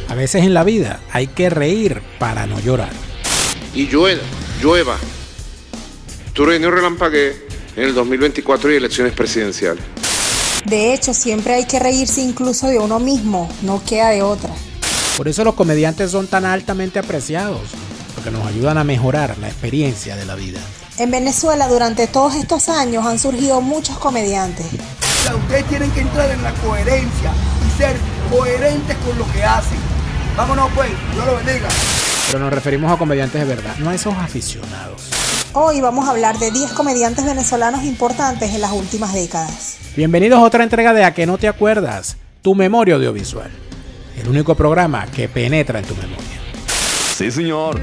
A veces en la vida hay que reír para no llorar. Y llueva, truene o relampaguee en el 2024 y elecciones presidenciales. De hecho, siempre hay que reírse incluso de uno mismo, no queda de otra. Por eso los comediantes son tan altamente apreciados, porque nos ayudan a mejorar la experiencia de la vida. En Venezuela, durante todos estos años, han surgido muchos comediantes. Ustedes tienen que entrar en la coherencia y ser coherentes con lo que hacen. Vámonos pues, Dios lo bendiga. Pero nos referimos a comediantes de verdad, no a esos aficionados. Hoy vamos a hablar de 10 comediantes venezolanos importantes en las últimas décadas. Bienvenidos a otra entrega de A que no te acuerdas, tu memoria audiovisual. El único programa que penetra en tu memoria. Sí, señor.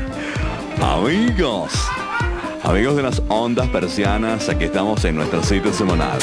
Amigos de las ondas persianas, aquí estamos en nuestro sitio semanal.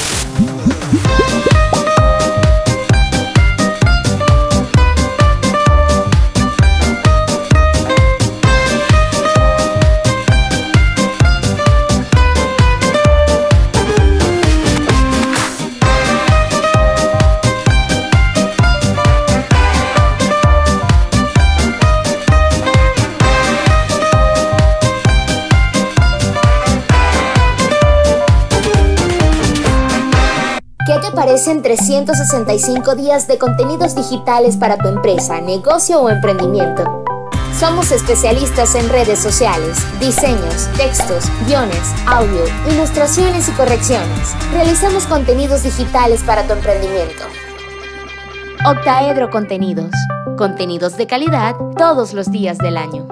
¿Qué te parecen 365 días de contenidos digitales para tu empresa, negocio o emprendimiento? Somos especialistas en redes sociales, diseños, textos, guiones, audio, ilustraciones y correcciones. Realizamos contenidos digitales para tu emprendimiento. Octaedro Contenidos. Contenidos de calidad todos los días del año.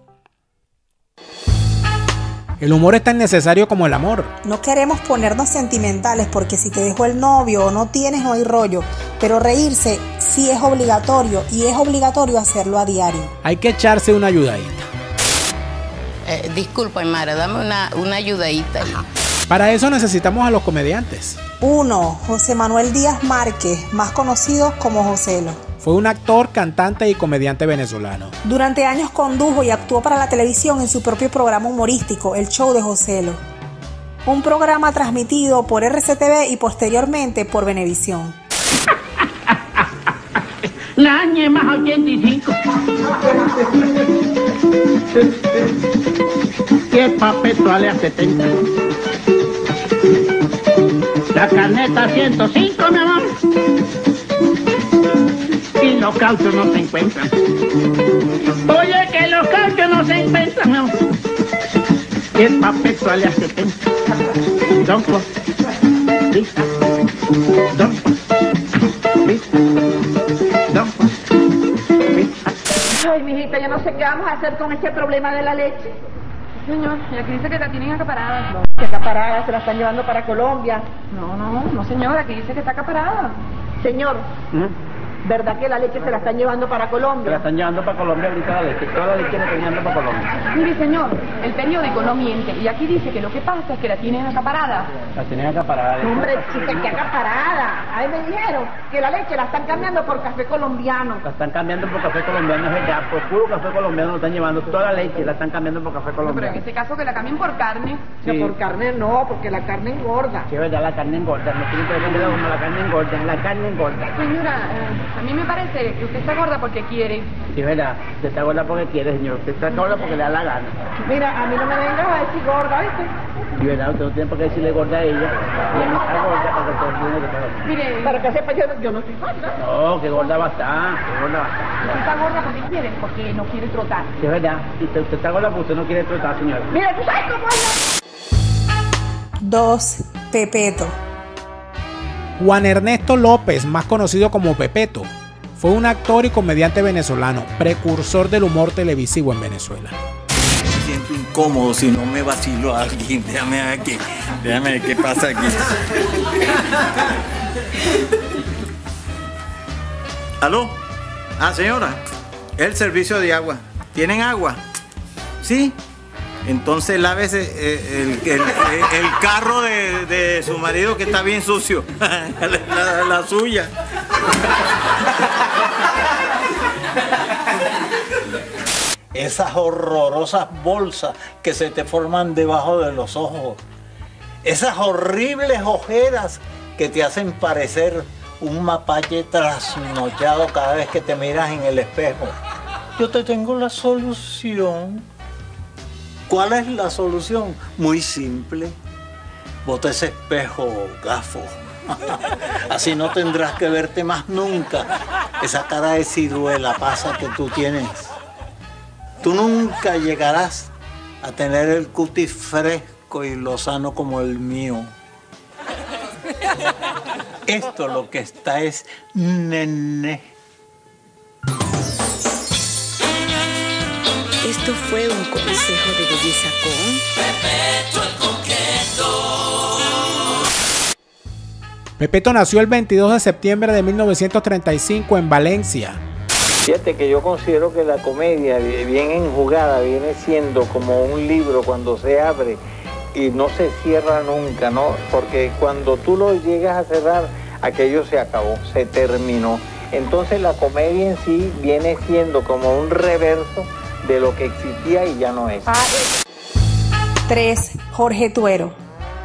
El humor es tan necesario como el amor. No queremos ponernos sentimentales porque si te dejó el novio o no tienes, no hay rollo. Pero reírse sí es obligatorio y es obligatorio hacerlo a diario. Hay que echarse una ayudadita. Disculpa, Aymara, dame una ayudadita. Para eso necesitamos a los comediantes. 1. José Manuel Díaz Márquez, más conocido como Joselo. Fue un actor, cantante y comediante venezolano. Durante años condujo y actuó para la televisión en su propio programa humorístico, El Show de Joselo. Un programa transmitido por RCTV y posteriormente por Venevisión. La Ñ más 85. ¿Qué papeto ale a 70? La caneta 105, mi amor. Y los cauchos no se encuentran. Oye, que los cauchos no se encuentran, mi amor. ¿Qué papeto ale a 70? Donco. Lista. Donco. Lista. Donco. Lista. Ay, mijita, yo no sé qué vamos a hacer con este problema de la leche. Señor, y aquí dice que la tienen acaparada. No, que acaparada, se la están llevando para Colombia. No, señor, aquí dice que está acaparada. Señor, ¿verdad que la leche se la están llevando para Colombia? Se la están llevando para Colombia ahorita la leche. Toda la leche la están llevando para Colombia. Mire, señor, el periódico no miente. Y aquí dice que lo que pasa es que la tienen acaparada. La tienen acaparada. Hombre, chica, que acaparada. A mí me dijeron que la leche la están cambiando por café colombiano. La están cambiando por café colombiano, es verdad. Por puro café colombiano lo están llevando. Toda la leche la están cambiando por café colombiano. Pero en este caso que la cambien por carne. Sí. Que por carne no, porque la carne engorda. Sí, es verdad, la carne engorda. No tiene que ver como la carne engorda. La carne engorda. Señora, a mí me parece que usted está gorda porque quiere. Sí, es verdad. Usted está gorda porque quiere, señor. Usted está gorda porque le da la gana. Mira, a mí no me vengas a decir gorda, ¿viste? Y verdad, usted no tiene por qué decirle gorda a ella. Ella no está gorda porque todo tiene que estar. Mire, para que sepa, yo no estoy gorda. No, que gorda bastante, que gorda bastante. Usted está gorda porque quiere, porque no quiere trotar. Sí, es verdad. Y usted está gorda porque usted no quiere trotar, señora. Mira, ¿tú sabes cómo es? 2. Pepeto. Juan Ernesto López, más conocido como Pepeto, fue un actor y comediante venezolano, precursor del humor televisivo en Venezuela. Me siento incómodo si no me vacilo a alguien. Déjame ver qué pasa aquí. ¿Aló? Ah, señora, el servicio de agua. ¿Tienen agua? ¿Sí? Entonces lávese el carro de su marido que está bien sucio. la suya. Esas horrorosas bolsas que se te forman debajo de los ojos. Esas horribles ojeras que te hacen parecer un mapache trasnochado cada vez que te miras en el espejo. Yo te tengo la solución. ¿Cuál es la solución? Muy simple. Bota ese espejo, gafo. Así no tendrás que verte más nunca. Esa cara de ciruela pasa que tú tienes. Tú nunca llegarás a tener el cutis fresco y lozano como el mío. Esto lo que está es nené. Esto fue un consejo de belleza con Pepeto el Coqueto. Pepeto nació el 22 de septiembre de 1935 en Valencia. Fíjate que yo considero que la comedia bien enjugada viene siendo como un libro cuando se abre y no se cierra nunca, ¿no? Porque cuando tú lo llegas a cerrar, aquello se acabó, se terminó. Entonces la comedia en sí viene siendo como un reverso de lo que existía y ya no es. 3. Jorge Tuero.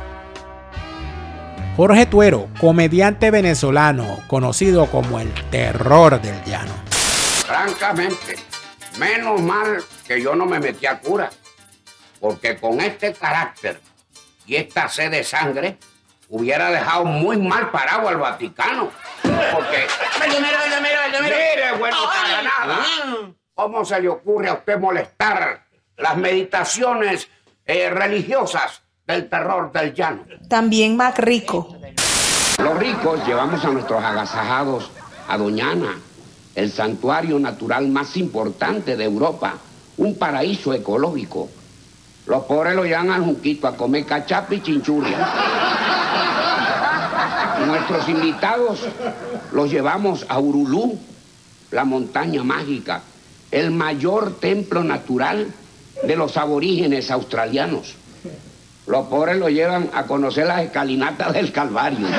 Jorge Tuero, comediante venezolano, conocido como el terror del llano. Francamente, menos mal que yo no me metí a cura, porque con este carácter y esta sed de sangre hubiera dejado muy mal parado al Vaticano. Porque... Mire, bueno, para nada. ¿Cómo se le ocurre a usted molestar las meditaciones religiosas del terror del llano? También Mac Rico. Los ricos llevamos a nuestros agasajados a Doñana, el santuario natural más importante de Europa, un paraíso ecológico. Los pobres lo llevan al Junquito a comer cachapa y chinchurria. Nuestros invitados los llevamos a Urulú, la montaña mágica, el mayor templo natural de los aborígenes australianos. Los pobres lo llevan a conocer las escalinatas del Calvario.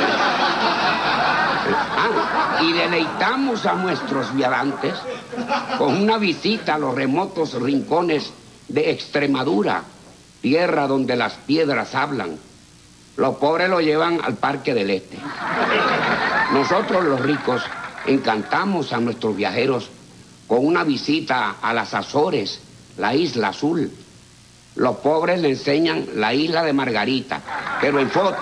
Y deleitamos a nuestros viajantes con una visita a los remotos rincones de Extremadura, tierra donde las piedras hablan. Los pobres lo llevan al Parque del Este. Nosotros los ricos encantamos a nuestros viajeros con una visita a las Azores, la Isla Azul. Los pobres le enseñan la isla de Margarita, pero en foto.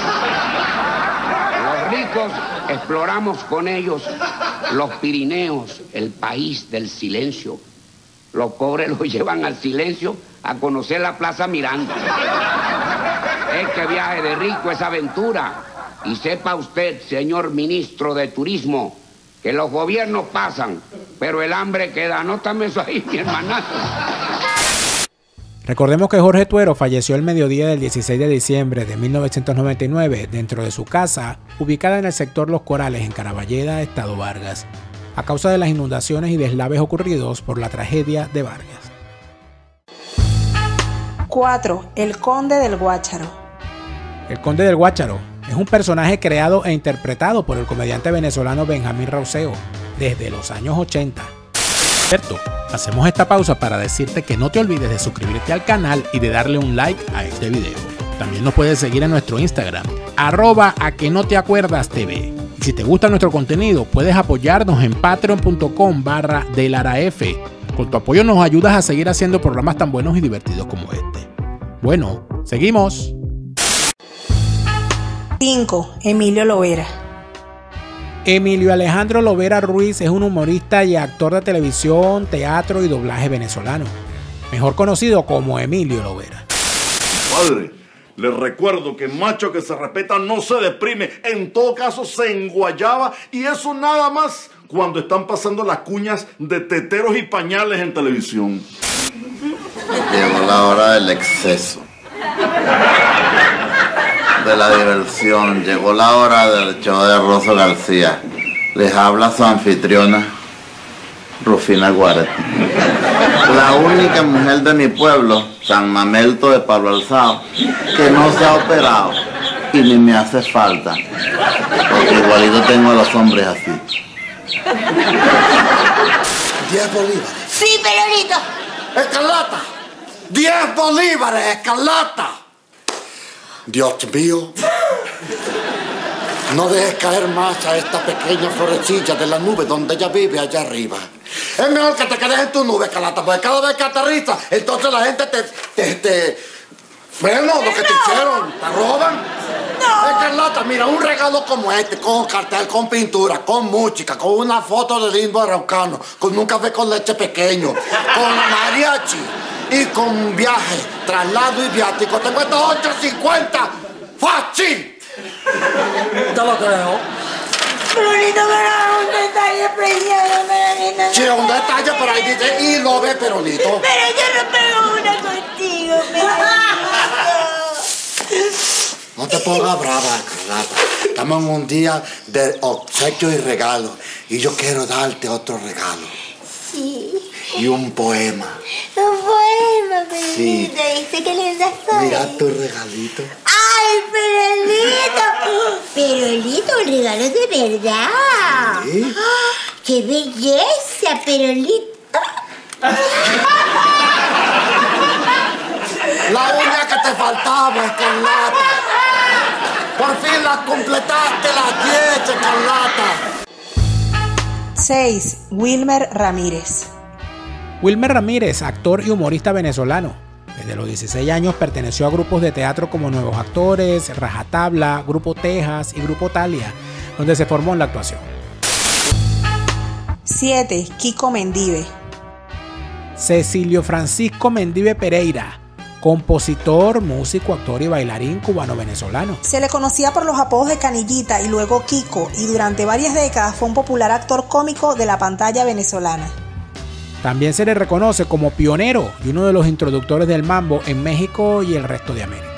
Los ricos exploramos con ellos los Pirineos, el país del silencio. Los pobres los llevan al silencio a conocer la Plaza Miranda. Este viaje de rico es aventura. Y sepa usted, señor ministro de Turismo, que los gobiernos pasan, pero el hambre queda. Anótame eso ahí, mi hermanazo. Recordemos que Jorge Tuero falleció el mediodía del 16 de diciembre de 1999 dentro de su casa, ubicada en el sector Los Corales, en Caraballeda, Estado Vargas, a causa de las inundaciones y deslaves ocurridos por la tragedia de Vargas. 4. El Conde del Guácharo. El Conde del Guácharo es un personaje creado e interpretado por el comediante venezolano Benjamín Rauseo desde los años 80. Cierto, hacemos esta pausa para decirte que no te olvides de suscribirte al canal y de darle un like a este video. También nos puedes seguir en nuestro Instagram, @aquenoteacuerdas.tv. Y si te gusta nuestro contenido, puedes apoyarnos en patreon.com/delaraf. Con tu apoyo nos ayudas a seguir haciendo programas tan buenos y divertidos como este. Bueno, seguimos. 5. Emilio Lovera. Emilio Alejandro Lovera Ruiz es un humorista y actor de televisión, teatro y doblaje venezolano, mejor conocido como Emilio Lovera. Padre, les recuerdo que macho que se respeta no se deprime, en todo caso se enguayaba, y eso nada más cuando están pasando las cuñas de teteros y pañales en televisión. Llegó la hora del exceso, de la diversión, llegó la hora del show de Rosso García. Les habla su anfitriona, Rufina Guaret, la única mujer de mi pueblo, San Mamelto de Palo Alzado, que no se ha operado y ni me hace falta, porque igualito tengo a los hombres así. 10 bolívares. Sí, Pelonito. Escarlata. 10 bolívares, Escarlata. Dios mío. No dejes caer más a esta pequeña florecilla de la nube donde ella vive allá arriba. Es mejor que te quedes en tu nube, Carlota, porque cada vez que aterriza, entonces la gente bueno, lo que te hicieron, te roban. No. Carlota, mira, un regalo como este, con cartel, con pintura, con música, con una foto de lindo araucano, con un café con leche pequeño, con mariachi y con viaje, traslado y viático, te cuesta $8.50. ¡Fácil! Te lo creo. Pero Lito, me da un detalle precioso, Peronito. Sí, un detalle, pero ahí dice, y lo ve, Peronito. Pero yo no pego una contigo, Peronito. No te pongas brava, Carlota. Estamos en un día de obsequio y regalo. Y yo quiero darte otro regalo. Sí. Y un poema. Un poema, Peronito. Sí. ¿Viste qué linda soy? Mira tu regalito. ¡Ay, Perolito! Perolito, un regalo de verdad. ¿Sí? ¡Qué belleza, Perolito! La uña que te faltaba, Carlota. Por fin la completaste, las 10, Carlota. 6. Wilmer Ramírez. Wilmer Ramírez, actor y humorista venezolano. Desde los 16 años perteneció a grupos de teatro como Nuevos Actores, Rajatabla, Grupo Tejas y Grupo Talia, donde se formó en la actuación. 7. Kiko Mendive. Cecilio Francisco Mendive Pereira, compositor, músico, actor y bailarín cubano-venezolano. Se le conocía por los apodos de Canillita y luego Kiko, y durante varias décadas fue un popular actor cómico de la pantalla venezolana. También se le reconoce como pionero y uno de los introductores del mambo en México y el resto de América.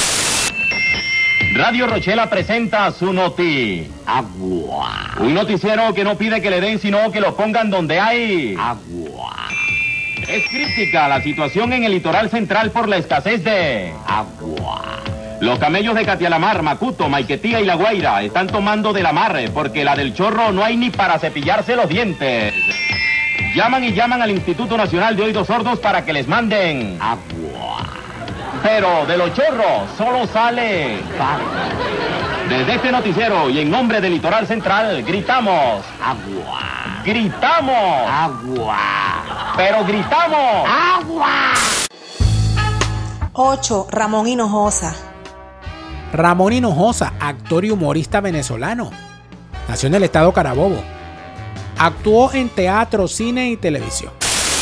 Radio Rochela presenta su noti. Agua. Un noticiero que no pide que le den, sino que lo pongan donde hay. Agua. Es crítica la situación en el litoral central por la escasez de agua. Los camellos de Catialamar, Macuto, Maiquetía y La Guaira están tomando de la mar porque la del Chorro no hay ni para cepillarse los dientes. Llaman y llaman al Instituto Nacional de Oídos Sordos para que les manden agua. Pero de los chorros solo sale agua. Desde este noticiero y en nombre del Litoral Central gritamos agua. Gritamos agua. Pero gritamos agua. 8. Ramón Hinojosa. Ramón Hinojosa, actor y humorista venezolano. Nació en el estado Carabobo. Actuó en teatro, cine y televisión.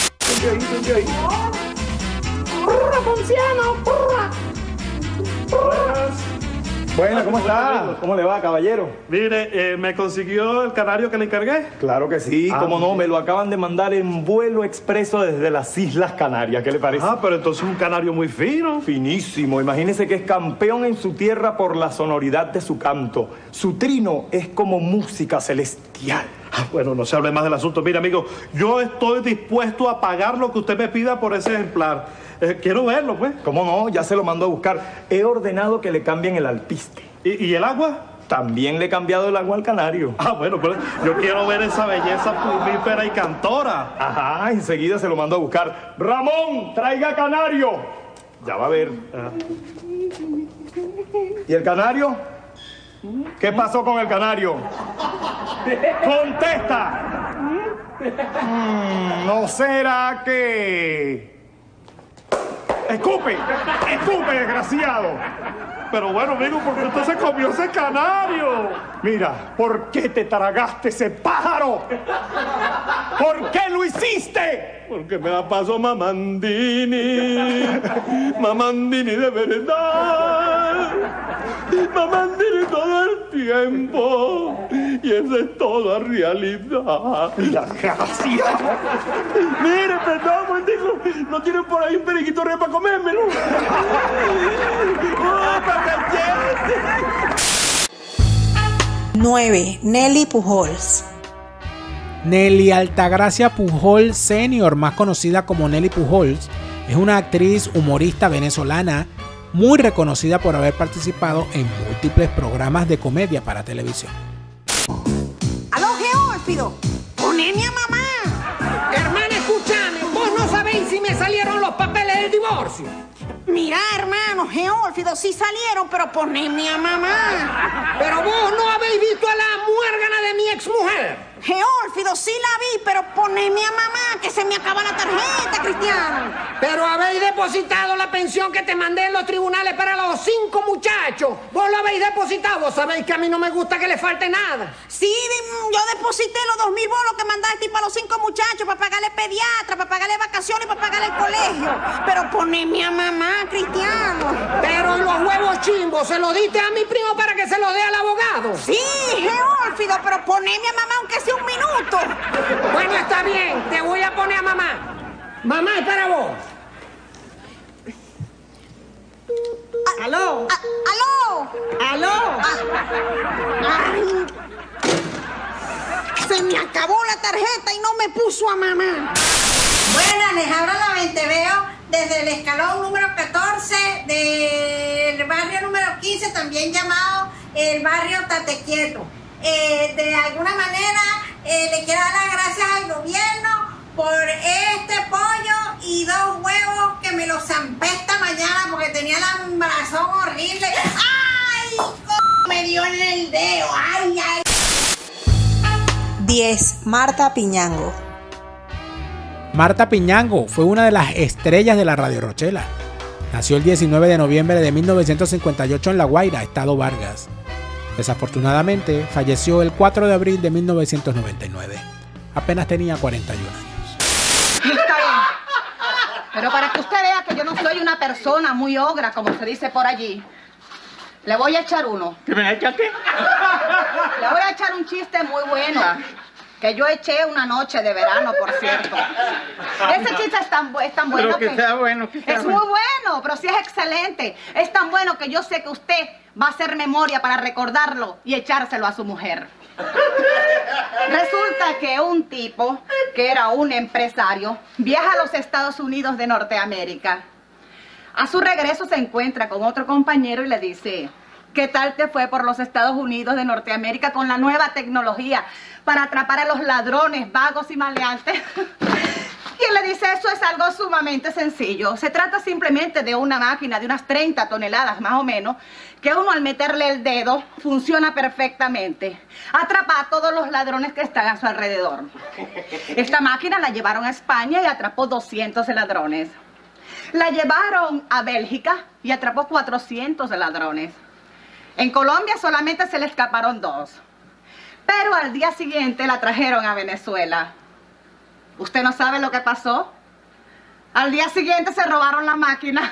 Buenas, ¿cómo está? ¿Cómo le va, caballero? Mire, ¿me consiguió el canario que le encargué? Claro que sí, cómo no, me lo acaban de mandar en vuelo expreso desde las Islas Canarias, ¿qué le parece? Ah, pero entonces un canario muy fino. Finísimo, imagínese que es campeón en su tierra por la sonoridad de su canto. Su trino es como música celestial. Bueno, no se hable más del asunto. Mira, amigo, yo estoy dispuesto a pagar lo que usted me pida por ese ejemplar. Quiero verlo, pues. ¿Cómo no? Ya se lo mando a buscar. He ordenado que le cambien el alpiste. ¿Y el agua? También le he cambiado el agua al canario. Ah, bueno, pero yo quiero ver esa belleza plumífera y cantora. Ajá, enseguida se lo mando a buscar. ¡Ramón, traiga canario! Ya va a ver. ¿Y el canario? ¿Qué pasó con el canario? ¡Contesta! ¿No será que...? ¡Escupe! ¡Escupe, desgraciado! Pero bueno, amigo, ¿por qué usted se comió ese canario? Mira, ¿por qué te tragaste ese pájaro? ¿Por qué lo hiciste? Porque me la paso Mamandini. Mamandini de verdad. Mamandini todo el tiempo. Y esa es toda realidad. La gracia. Mire, perdón, momentito. ¿No tienen por ahí un periquito re para comérmelo? 9. Nelly Pujols. Nelly Altagracia Pujol Senior, más conocida como Nelly Pujols, es una actriz humorista venezolana muy reconocida por haber participado en múltiples programas de comedia para televisión. ¡Aló, Geórfido! ¡Poneme a mamá! Hermana, escúchame, vos no sabéis si me salieron los papeles del divorcio. Mira, hermano, Geórfido, sí salieron, pero poneme a mamá. Pero vos no habéis visto a la muérgana de mi exmujer. Geórfido, sí la vi, pero poneme a mamá, que se me acaba la tarjeta, Cristiano. Pero habéis depositado la pensión que te mandé en los tribunales para los 5 muchachos. Vos lo habéis depositado. Vos sabéis que a mí no me gusta que le falte nada. Sí, yo deposité los 2.000 bolos que mandaste para los 5 muchachos, para pagarle pediatra, para pagarle vacaciones y para pagarle el colegio. Pero poneme a mamá, Cristiano. Pero los huevos chimbos, ¿se los diste a mi primo para que se los dé al abogado? Sí, Geórfido, pero poneme a mamá aunque sea un minuto. Bueno, está bien, te voy a poner a mamá. Mamá es para vos. ¿Aló? ¿Aló? ¿Aló? Ay, se me acabó la tarjeta y no me puso a mamá. Buenas, les habla la Venteveo desde el escalón número 14 del barrio número 15, también llamado el barrio Tatequieto. De alguna manera le quiero dar las gracias al gobierno por este pollo y 2 huevos que me los zampé esta mañana porque tenía la embarazón horrible. ¡Ay! Me dio en el dedo. ¡Ay, ay! 10. Marta Piñango. Marta Piñango fue una de las estrellas de la Radio Rochela. Nació el 19 de noviembre de 1958 en La Guaira, Estado Vargas. Desafortunadamente, falleció el 4 de abril de 1999. Apenas tenía 41 años. Está bien. Pero para que usted vea que yo no soy una persona muy ogra, como se dice por allí, le voy a echar uno. ¿Qué me echa qué? Le voy a echar un chiste muy bueno. Que yo eché una noche de verano, por cierto. Ese chiste es tan bueno pero que sea bueno, que sea es bueno. muy bueno, pero sí es excelente. Es tan bueno que yo sé que usted va a hacer memoria para recordarlo y echárselo a su mujer. Resulta que un tipo, que era un empresario, viaja a los Estados Unidos de Norteamérica. A su regreso se encuentra con otro compañero y le dice: ¿qué tal te fue por los Estados Unidos de Norteamérica con la nueva tecnología para atrapar a los ladrones, vagos y maleantes? Y él le dice: eso es algo sumamente sencillo. Se trata simplemente de una máquina de unas 30 toneladas más o menos, que uno al meterle el dedo funciona perfectamente. Atrapa a todos los ladrones que están a su alrededor. Esta máquina la llevaron a España y atrapó 200 ladrones. La llevaron a Bélgica y atrapó 400 ladrones. En Colombia solamente se le escaparon 2. Pero al día siguiente la trajeron a Venezuela. ¿Usted no sabe lo que pasó? Al día siguiente se robaron la máquina.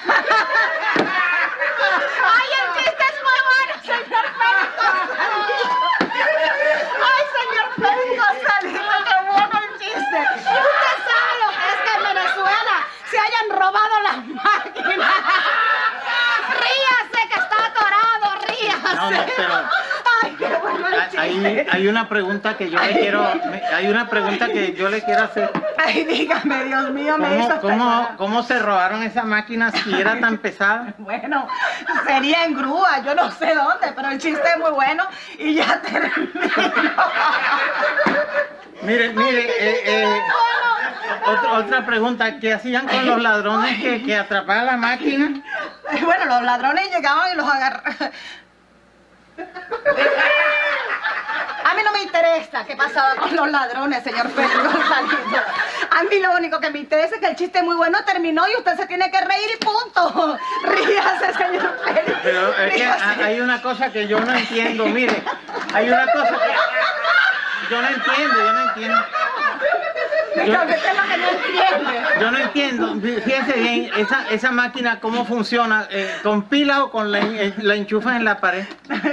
¡Ay, el chiste es muy bueno, señor Félix González! ¡Ay, señor Félix González, qué bueno el chiste! Usted sabe lo que es que en Venezuela se hayan robado las máquinas. ¡Ríase que está atorado, ríase! No, pero ¡Ay, qué bueno el chiste! hay una pregunta que yo le quiero, hacer. Ay, dígame, Dios mío, me hizo ¿Cómo se robaron esa máquina si era tan pesada? Bueno, sería en grúa, yo no sé dónde, pero el chiste es muy bueno y ya termino. Mire, otra pregunta, ¿qué hacían con los ladrones que atrapaban la máquina? Bueno, los ladrones llegaban y los agarraban. A mí no me interesa qué pasaba con los ladrones, señor Félix González. A mí lo único que me interesa es que el chiste muy bueno terminó y usted se tiene que reír y punto. Ríase, señor Félix. Pero es que hay una cosa que yo no entiendo, mire. Hay una cosa que yo no entiendo. Yo no entiendo. Fíjense bien, esa máquina, ¿cómo funciona? ¿Con pila o con la enchufas en la pared?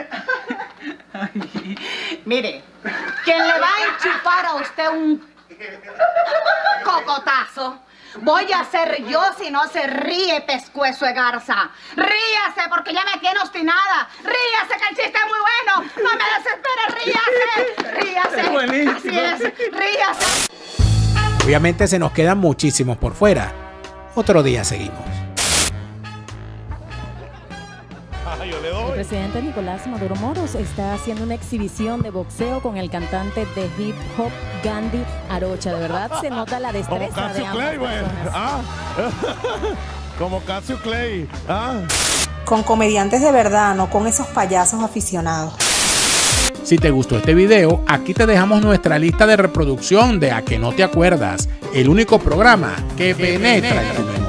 Mire, quien le va a enchufar a usted un cocotazo voy a ser yo si no se ríe, pescuezo de garza. Ríase porque ya me tiene obstinada. Ríase que el chiste es muy bueno. No me desespere, ríase. Es buenísimo. Así es, ríase. Obviamente se nos quedan muchísimos por fuera. Otro día seguimos. El presidente Nicolás Maduro Moros está haciendo una exhibición de boxeo con el cantante de hip hop Gandhi Arocha. De verdad se nota la destreza de ambas personas. Como Casio Clay. Con comediantes de verdad, no con esos payasos aficionados. Si te gustó este video, aquí te dejamos nuestra lista de reproducción de A que no te acuerdas, el único programa que penetra en tu mente.